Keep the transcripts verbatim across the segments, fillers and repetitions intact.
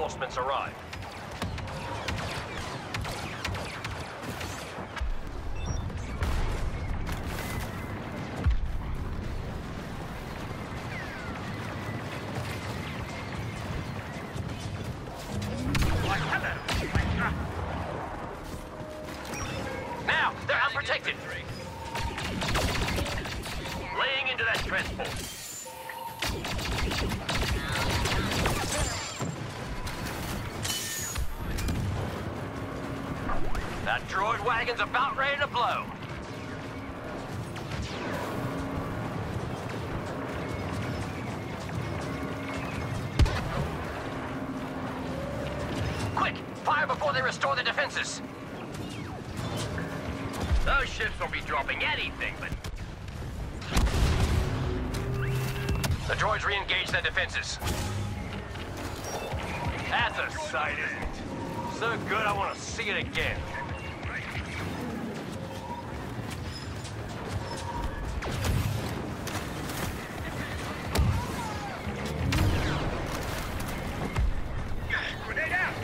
Reinforcements arrive. Now, they're unprotected. Laying into that transport. That droid wagon's about ready to blow. Quick! Fire before they restore the defenses! Those ships won't be dropping anything, but... The droids re-engage their defenses. That's a sight, isn't it? So good, I want to see it again. Grenade out!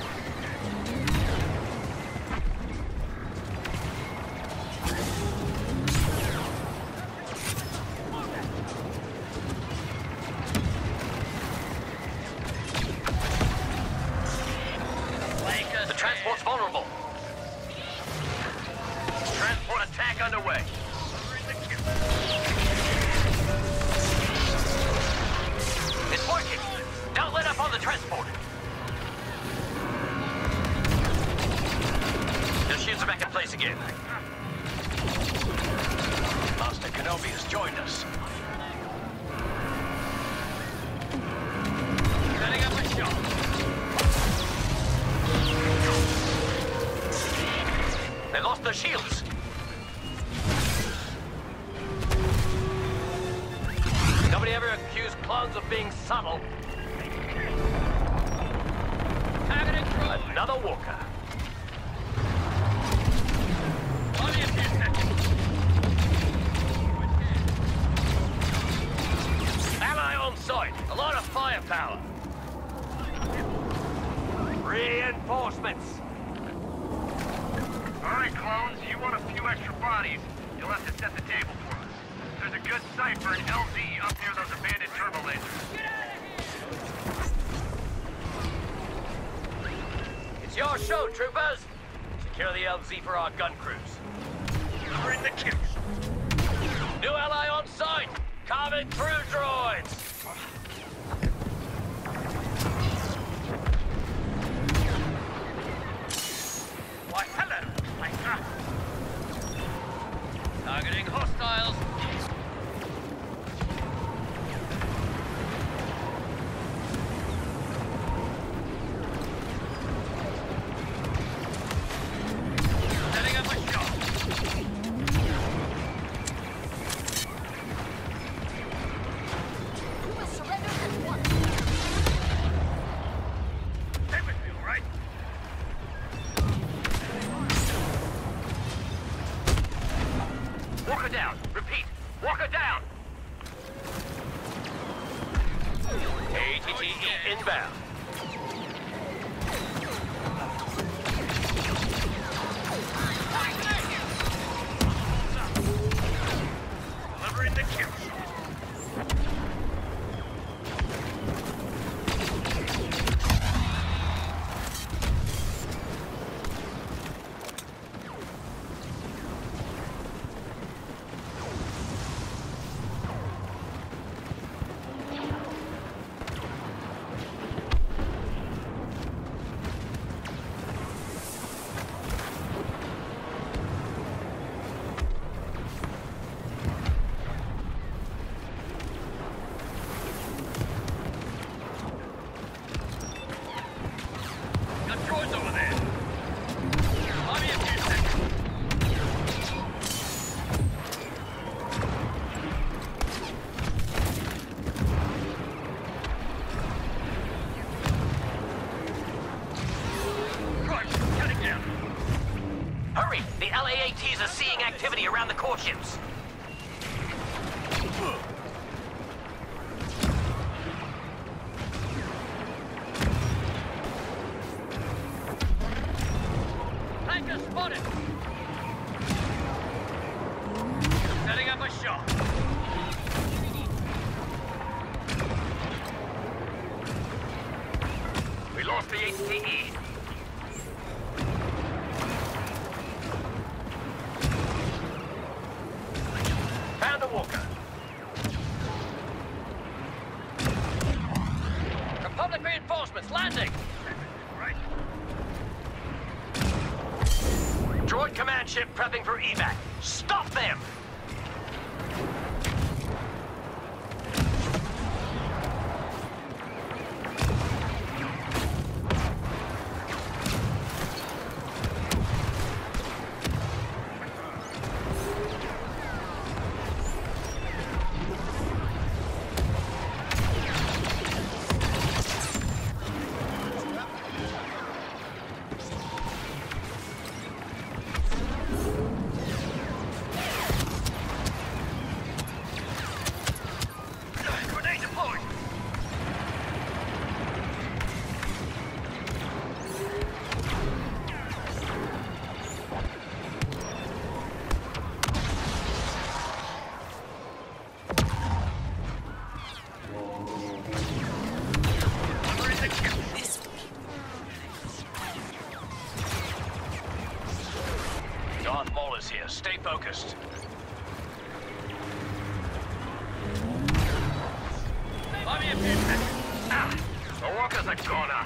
The transport's vulnerable. Transport attack underway. It's working. Don't let up on the transport. The shields are back in place again. Master Kenobi has joined us. Setting up a shot. They lost their shields. Nobody ever accused clones of being subtle. Another walker. Ally on site. A lot of firepower. Reinforcements. All right, clones, you want a few extra bodies. You'll have to set the table for us. There's a good site for an L Z up near those abandoned turbo lasers. Get out of here! It's your show, troopers. Secure the L Z for our gun crews. We're in the kills. New ally on site. Coming through, droids. Why, hello. Like, ah. Targeting hostiles. Setting up a shot. You will surrender at once. Stay with me, all right? Walker down. Repeat. Walker down. A T T E inbound. Delivering the kills. Got droids over there. I'll be a few seconds. Right, cutting down. Hurry! The L A A Ts are seeing activity around the core ships. spotted! Setting up a shot. We lost the H T E. Found a walker. Republic reinforcements landing! Right. Droid command ship prepping for evac. Stop them! Grenade deployed. Darth Maul is here. Stay focused. Buy me a few seconds. Ah, the walkers are gone.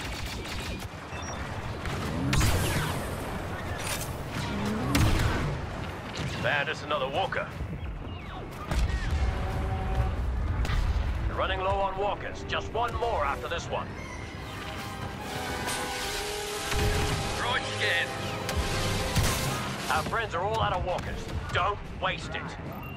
Bad is another walker. We're running low on walkers. Just one more after this one. Droid scared. Our friends are all out of walkers. Don't waste it.